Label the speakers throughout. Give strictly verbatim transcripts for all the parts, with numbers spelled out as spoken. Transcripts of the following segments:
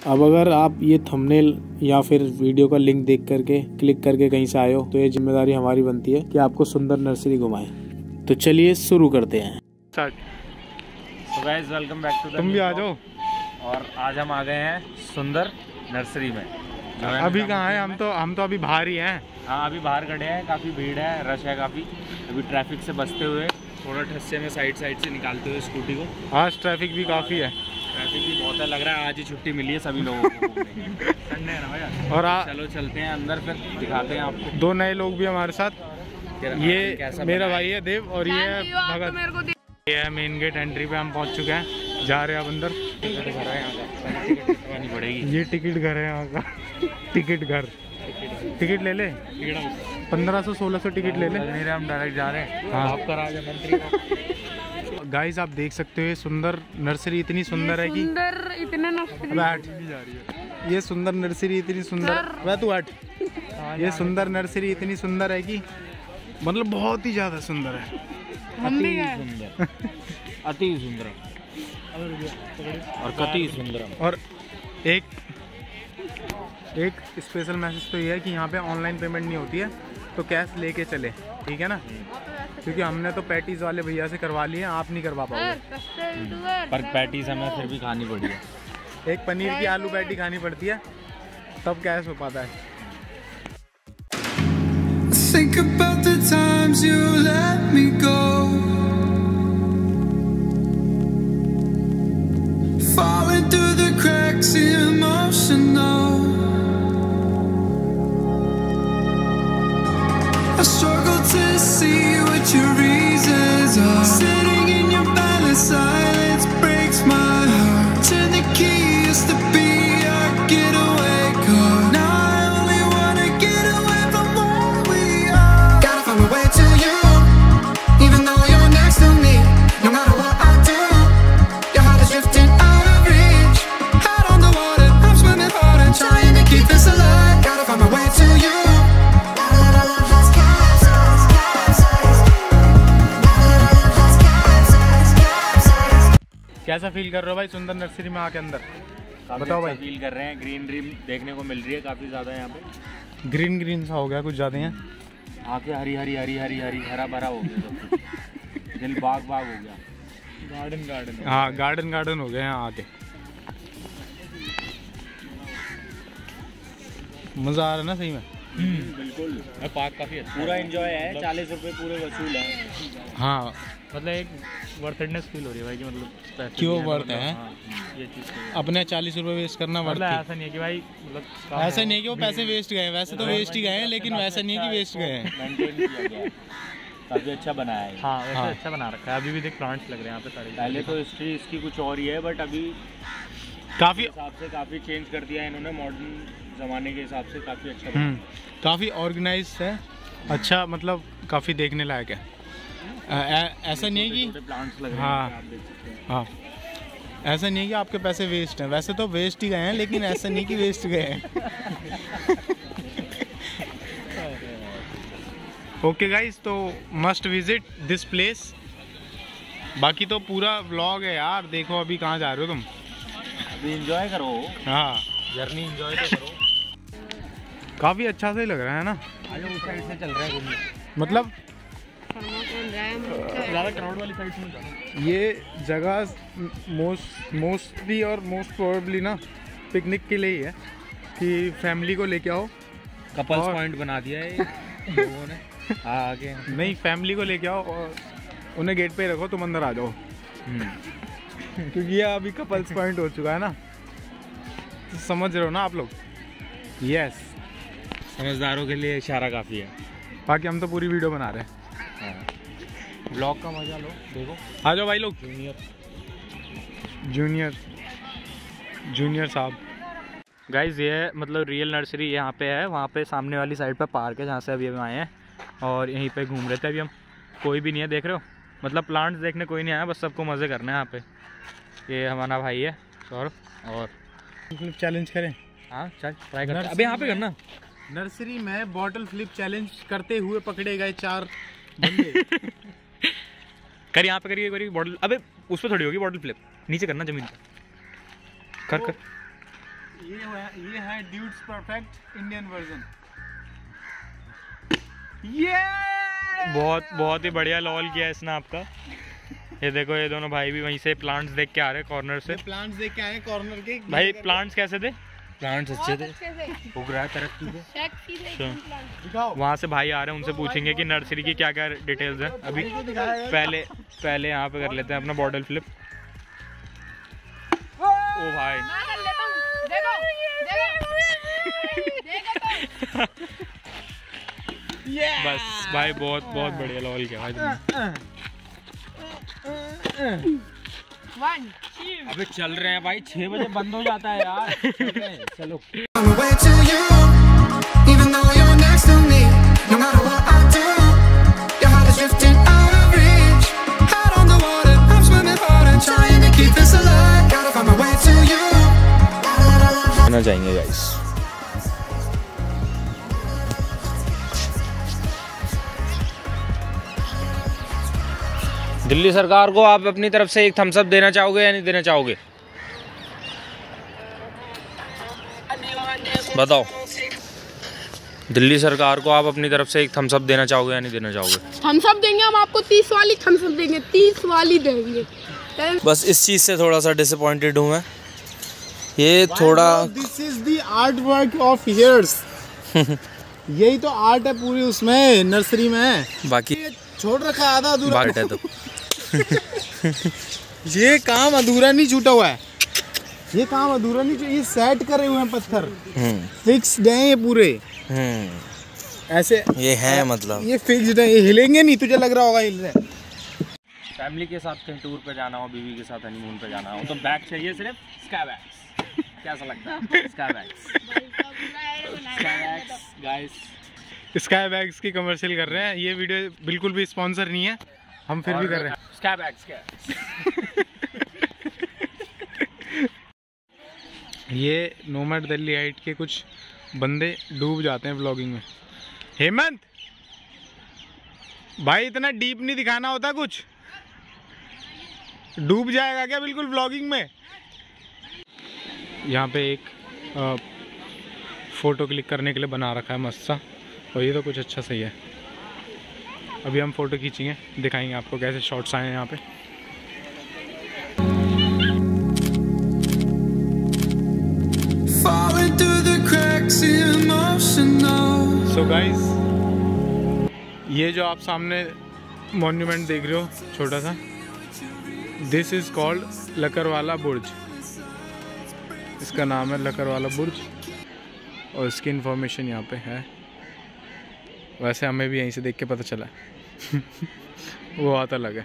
Speaker 1: अब अगर आप ये थंबनेल या फिर वीडियो का लिंक देख करके क्लिक करके कहीं से आए हो तो ये जिम्मेदारी हमारी बनती है कि आपको सुंदर नर्सरी घुमाएं। तो चलिए शुरू करते हैं।
Speaker 2: स्टार्ट।
Speaker 3: तो guys welcome back to the
Speaker 2: तुम भी आ जाओ।
Speaker 3: और आज हम आ गए हैं सुंदर नर्सरी में।
Speaker 2: अभी कहाँ है? हम तो हम तो अभी बाहर ही हैं।
Speaker 3: हाँ अभी बाहर खड़े हैं, काफ़ी भीड़ है, रश है काफ़ी। अभी ट्रैफिक से बचते हुए थोड़ा ठस्से में साइड साइड से निकालते हुए स्कूटी को।
Speaker 2: आज ट्रैफिक भी काफ़ी है।
Speaker 3: ट्रैफिक भी बहुत है, लग रहा है आज ही छुट्टी मिली है सभी लोगों को। संडे है ना भैया।
Speaker 2: और आ,
Speaker 3: चलो चलते हैं अंदर, फिर दिखाते हैं आपको।
Speaker 2: दो नए लोग भी हमारे साथ। ये मेरा भाई है देव और ये है भगत। ये है मेन गेट एंट्री पे हम पहुंच चुके हैं। जा रहे हैं अब अंदर।
Speaker 3: टिकट घर है यहाँ का, टिकट कटवानी पड़ेगी।
Speaker 2: ये टिकट घर है यहाँ का। टिकट घर टिकट ले ले, पंद्रह सौ सोलह सौ टिकट ले ले।
Speaker 3: नहीं रहे, हम डायरेक्ट जा रहे हैं।
Speaker 2: हाँ।
Speaker 3: आपका राजा मंत्री।
Speaker 2: गाइस आप देख सकते हो ये सुंदर नर्सरी इतनी सुंदर है कि
Speaker 4: सुंदर इतने नर्सरी
Speaker 2: बैठ। ये सुंदर नर्सरी इतनी सुंदर, वह तू हट। ये सुंदर नर्सरी इतनी सुंदर है कि मतलब बहुत ही ज्यादा सुंदर है।
Speaker 4: हम भी गए।
Speaker 3: सुंदर, अति सुंदर और कति सुंदर।
Speaker 2: और एक एक स्पेशल मैसेज तो ये है कि यहाँ पे ऑनलाइन पेमेंट नहीं होती है, तो कैश लेके चले, ठीक है ना? क्योंकि हमने तो पैटीज वाले भैया से करवा लिए, आप नहीं करवा पाओगे।
Speaker 3: पर पैटीज हमें फिर भी खानी पड़ी है।
Speaker 2: एक पनीर की आलू पैटी खानी पड़ती है, तब कैश हो पाता है।
Speaker 5: Think about the times you let me go, falling through the cracks, emotional. I struggle to see what your reasons are. Sitting in your balance, silence breaks my heart. Turn the key, used to be our getaway car. Now I only wanna get away from where we are. Gotta find my way to you, even though you're next to me. No matter what I do, your heart is drifting out of reach. Head on the water, I'm swimming hard and trying to keep this alive. Gotta find my way to you.
Speaker 2: कैसा feel कर रहे हो भाई सुंदर nursery में आके अंदर?
Speaker 3: बताओ भाई। फील कर रहे हैं, ग्रीनरी देखने को मिल रही है काफ़ी ज़्यादा यहाँ पे।
Speaker 2: ग्रीन ग्रीन सा हो गया कुछ ज़्यादा है।
Speaker 3: आके हरी हरी हरी हरी हरी हरा भरा हो गया सब कुछ। दिल बाग बाग हो गया। Garden garden.
Speaker 2: हाँ गार्डन गार्डन हो गया यहाँ आके। मज़ा आ रहा है ना सही में?
Speaker 3: बिल्कुल। पार्क काफ़ी अच्छा, पूरा एंजॉय है। चालीस रुपए पूरे वसूल है।
Speaker 2: हाँ
Speaker 3: मतलब एक वर्थनेस फील हो रही है भाई कि मतलब
Speaker 2: क्यों वर्थ है?
Speaker 3: हाँ, ये चीज़
Speaker 2: अपने चालीस रुपए वेस्ट करना वर्थ
Speaker 3: मतलब
Speaker 2: है।
Speaker 3: ऐसा नहीं है कि भाई मतलब
Speaker 2: ऐसा नहीं है कि वो पैसे वेस्ट गए, वैसे तो वेस्ट ही गए हैं, लेकिन वैसा नहीं है कि वेस्ट गए हैं।
Speaker 3: मेंटेन किया गया है, काफ़ी अच्छा बनाया है। हाँ वैसे
Speaker 2: हाँ।
Speaker 3: अच्छा बना रखा है। अभी भी देख प्लांट्स लग रहे हैं यहाँ पे सारे। पहले तो हिस्ट्री इसकी कुछ और ही है, बट अभी
Speaker 2: काफ़ी
Speaker 3: हिसाब से काफ़ी चेंज कर दिया है इन्होंने, मॉडर्न ज़माने के हिसाब से काफ़ी अच्छा
Speaker 2: हम्म काफ़ी ऑर्गेनाइज है। अच्छा मतलब काफ़ी देखने लायक है। आ, ऐसा नहीं है कि
Speaker 3: प्लांट्स लग रहे हैं,
Speaker 2: हाँ
Speaker 3: आप देख सकते हैं।
Speaker 2: हाँ ऐसा नहीं है कि आपके पैसे वेस्ट हैं, वैसे तो वेस्ट ही गए हैं, लेकिन ऐसा नहीं कि वेस्ट गए हैं। ओके गाइस, तो मस्ट विजिट दिस प्लेस। बाकी तो पूरा व्लॉग है यार, देखो अभी कहाँ जा रहे हो तुम।
Speaker 3: अभी एंजॉय करो।
Speaker 2: हाँ
Speaker 3: जर्नी एंजॉय तो करो।
Speaker 2: काफ़ी अच्छा सा ही लग रहा है ना।
Speaker 3: आज उस साइड से चल रहा है घूमने,
Speaker 2: मतलब
Speaker 3: ज़्यादा क्राउड वाली साइड में जाना।
Speaker 2: ये जगह मोस्ट मोस्टली और मोस्ट प्रोबेबली ना पिकनिक के लिए ही है, कि फैमिली को लेके आओ।
Speaker 3: कपल्स
Speaker 2: और-
Speaker 3: पॉइंट बना दिया है लोगों ने। हाँ आगे
Speaker 2: नहीं, फैमिली को लेके आओ और उन्हें गेट पे ही रखो, तुम अंदर आ जाओ। क्योंकि ये अभी कपल्स पॉइंट हो चुका है ना, तो समझ रहे हो ना आप लोग। यस,
Speaker 3: समझदारों के लिए इशारा काफ़ी है।
Speaker 2: बाकी हम तो पूरी वीडियो बना रहे हैं।
Speaker 3: ब्लॉग का मजा लो, देखो
Speaker 2: आ जाओ भाई लोग।
Speaker 3: जूनियर
Speaker 2: जूनियर जूनियर साहब।
Speaker 3: गाइज ये मतलब रियल नर्सरी यहाँ पे है, वहाँ पे सामने वाली साइड पे पार्क है जहाँ से अभी हम आए हैं, और यहीं पे घूम रहे थे अभी हम। कोई भी नहीं है, देख रहे हो, मतलब प्लांट्स देखने कोई नहीं आया, बस सबको मज़े करने हैं यहाँ पे। ये हमारा भाई है सौरभ। और
Speaker 2: फ्लिप चैलेंज करें?
Speaker 3: हाँ चल ट्राई करते हैं। अबे यहाँ पे करना।
Speaker 2: नर्सरी में बॉटल फ्लिप चैलेंज करते हुए पकड़े गए चार बंदे।
Speaker 3: कर यहाँ पे करिए करिए बॉटल। अबे उस पर थोड़ी होगी बॉटल फ्लिप, नीचे करना जमीन पर। कर कर
Speaker 2: ये है ये है ड्यूड्स परफेक्ट इंडियन वर्जन। ये
Speaker 3: बहुत बहुत ही बढ़िया लॉल किया इसने आपका। ये देखो ये दोनों भाई भी वहीं से प्लांट्स देख के आ रहे हैं कॉर्नर से।
Speaker 2: प्लांट्स देख के आए कॉर्नर के।
Speaker 3: भाई प्लांट्स कैसे थे? प्लांट्स अच्छे थे, उग रहा है तरक्की से। वहाँ से भाई आ रहे हैं, उनसे पूछेंगे कि नर्सरी की क्या क्या डिटेल्स हैं। अभी पहले पहले यहाँ पे कर लेते हैं अपना बॉटल फ्लिप। ओ भाई बस भाई बहुत बहुत बढ़िया लॉल किया भाई तुमने। अबे चल रहे हैं भाई, छह बजे बंद हो जाता है यार। चल रहे हैं, चलो। जाएंगे गाइस। दिल्ली सरकार को आप अपनी तरफ से एक थम्स अप देना चाहोगे या नहीं देना चाहोगे? बताओ। दिल्ली सरकार को आप अपनी तरफ से एक थम्स अप देना चाहोगे या नहीं देना चाहोगे?
Speaker 4: थम्स अप देंगे हम आपको, तीस वाली थम्स अप देंगे, तीस वाली देंगे।
Speaker 3: बस इस चीज़ से थोड़ा सा डिसअपॉइंटेड हूँ मैं। ये थोड़ा
Speaker 2: this is the art work of here's. यही तो आर्ट है पूरी उसमें नर्सरी में।
Speaker 3: बाकी
Speaker 2: छोड़ रखा आधा अधूरा
Speaker 3: है तो
Speaker 2: ये काम अधूरा नहीं छूटा हुआ है, ये काम अधूरा नहीं छूटा, ये सेट करे हुए हैं पत्थर, फिक्स्ड हैं ये पूरे। ऐसे
Speaker 3: ये है मतलब
Speaker 2: ये फिक्स्ड है, ये हिलेंगे नहीं, तुझे लग रहा होगा हिल रहे।
Speaker 3: फैमिली के साथ कहीं टूर पे जाना हो, बीवी के साथ हनीमून पे जाना हो तो बैग चाहिए सिर्फ स्काई बैग्स। कैसा लगता है Skybags? Skybags guys,
Speaker 2: Skybags की कमर्शियल कर रहे हैं। ये वीडियो बिल्कुल भी स्पॉन्सर नहीं है, हम फिर भी कर रहे हैं।
Speaker 3: स्काई बैग्स क्या
Speaker 2: ये नोमैड दिल्ली हाइट के कुछ बंदे डूब जाते हैं व्लॉगिंग में। हेमंत भाई इतना डीप नहीं दिखाना होता, कुछ डूब जाएगा क्या बिल्कुल व्लॉगिंग में। यहाँ पे एक आ, फोटो क्लिक करने के लिए बना रखा है मस्त सा, और ये तो कुछ अच्छा सही है। अभी हम फोटो खींचेंगे, दिखाएंगे आपको कैसे शॉट्स आए हैं यहाँ पे। सो गाइस, ये जो आप सामने मॉन्यूमेंट देख रहे हो छोटा सा, this is called Lakadwala Burj. इसका नाम है लकड़वाला बुर्ज और इसकी इंफॉर्मेशन यहाँ पे है। वैसे हमें भी यहीं से देख के पता चला वो आता लगा।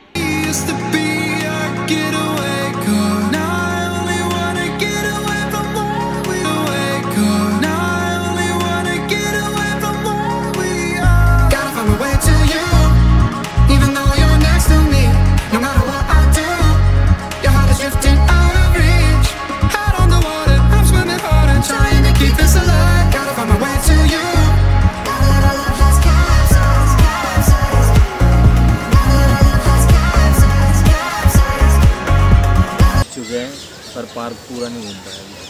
Speaker 3: पर पार्क पूरा नहीं घूम पाया अभी।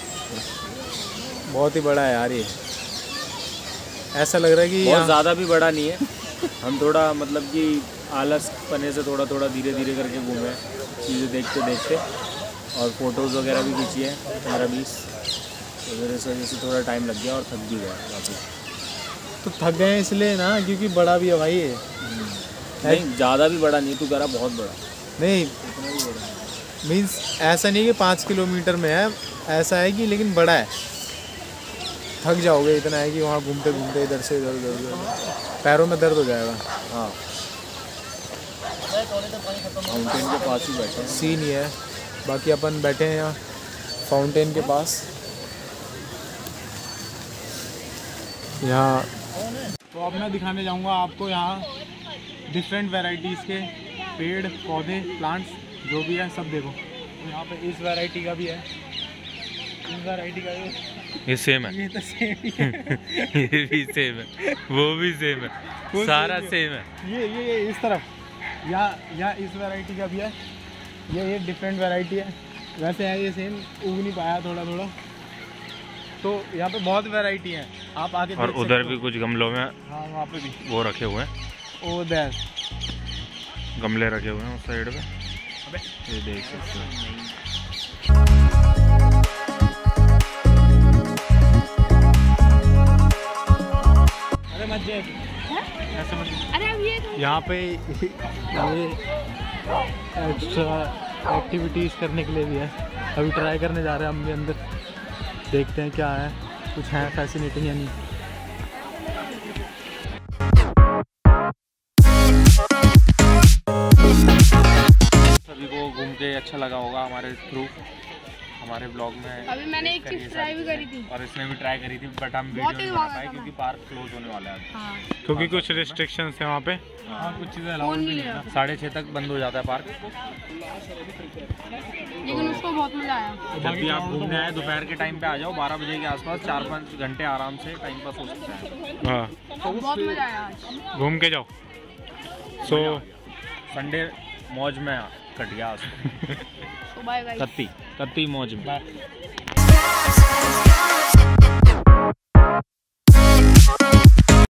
Speaker 2: बहुत ही बड़ा है यार ये, ऐसा लग रहा है कि
Speaker 3: बहुत ज़्यादा भी बड़ा नहीं है। हम थोड़ा मतलब कि आलस पने से थोड़ा थोड़ा धीरे धीरे करके घूमे, चीज़ें देखते देखते, और फोटोज़ वगैरह भी खींची है पंद्रह बीस। तो मेरे से वजह से थोड़ा टाइम लग गया और थक भी गया वापस।
Speaker 2: तो थक गए इसलिए ना, क्योंकि बड़ा भी है भाई ये।
Speaker 3: नहीं ज़्यादा भी बड़ा नहीं, तू करा बहुत बड़ा
Speaker 2: नहीं,
Speaker 3: इतना भी बड़ा
Speaker 2: मीन्स ऐसा नहीं कि पाँच किलोमीटर में है, ऐसा है कि लेकिन बड़ा है। थक जाओगे, इतना है कि वहाँ घूमते घूमते इधर से इधर उधर उधर पैरों में दर्द हो जाएगा।
Speaker 3: हाँ, फाउंटेन के पास ही बैठे हैं,
Speaker 2: सीन ही है। बाकी अपन बैठे हैं यहाँ फाउंटेन के पास। यहाँ तो अब मैं दिखाने जाऊँगा आपको यहाँ डिफरेंट वैरायटीज़ के पेड़ पौधे प्लांट्स जो भी है सब देखो। तो यहाँ पे इस वैरायटी का भी है, इस वैरायटी का भी,
Speaker 3: ये सेम है,
Speaker 2: ये तो सेम ही है।
Speaker 3: ये भी सेम है, वो भी सेम है, सारा सेम है।
Speaker 2: ये ये ये इस तरफ या या इस वैरायटी का भी है, ये ये डिफरेंट वैरायटी है। वैसे है ये सेम, उग नहीं पाया थोड़ा थोड़ा। तो यहाँ पे बहुत वैरायटी है, आप आके
Speaker 3: और उधर भी कुछ गमलों में
Speaker 2: हाँ वहाँ पे भी
Speaker 3: वो रखे हुए हैं,
Speaker 2: उधर
Speaker 3: गमले रखे हुए हैं उस साइड पे। अबे ये देख सकते हो।
Speaker 2: अरे मत ऐसे मत।
Speaker 4: अरे अब ये
Speaker 2: यहाँ पे ये एक्स्ट्रा एक्टिविटीज़ करने के लिए भी है। अभी ट्राई करने जा रहे हैं हम भी अंदर, देखते हैं क्या है, कुछ है फैसिनेटिंग या नहीं।
Speaker 3: सभी को घूम के अच्छा लगा होगा हमारे थ्रू, हमारे ब्लॉग में।
Speaker 4: अभी मैंने एक चीज ट्राई भी करी थी,
Speaker 3: और इसने भी ट्राई करी थी, बट हम
Speaker 4: बहुत
Speaker 3: वीडियो
Speaker 4: ही
Speaker 3: नहीं बना
Speaker 4: मजा
Speaker 3: पाए
Speaker 4: था
Speaker 3: क्योंकि
Speaker 4: मैं।
Speaker 3: पार्क क्लोज होने वाला है।
Speaker 4: हाँ
Speaker 2: क्योंकि कुछ रिस्ट्रिक्शंस है वहाँ पे।
Speaker 3: हाँ कुछ चीज़ें
Speaker 4: फोन
Speaker 3: अलाउड
Speaker 4: नहीं
Speaker 3: नहीं
Speaker 4: लिया।
Speaker 3: है, साढ़े छः तक बंद हो जाता है पार्क।
Speaker 4: लेकिन उसको बहुत मजा आया।
Speaker 3: जब भी आप घूमने आए दोपहर के टाइम पे आ जाओ, बारह बजे के आसपास, चार पाँच घंटे आराम से टाइम पास हो सकता है।
Speaker 2: हाँ
Speaker 4: बहुत मजा आया आज।
Speaker 2: घूम के जाओ। सो
Speaker 3: संडे मौज में कट गया आज।
Speaker 4: तो बाय बाय।
Speaker 3: कत्ती कत्ती मौज में।
Speaker 5: Stars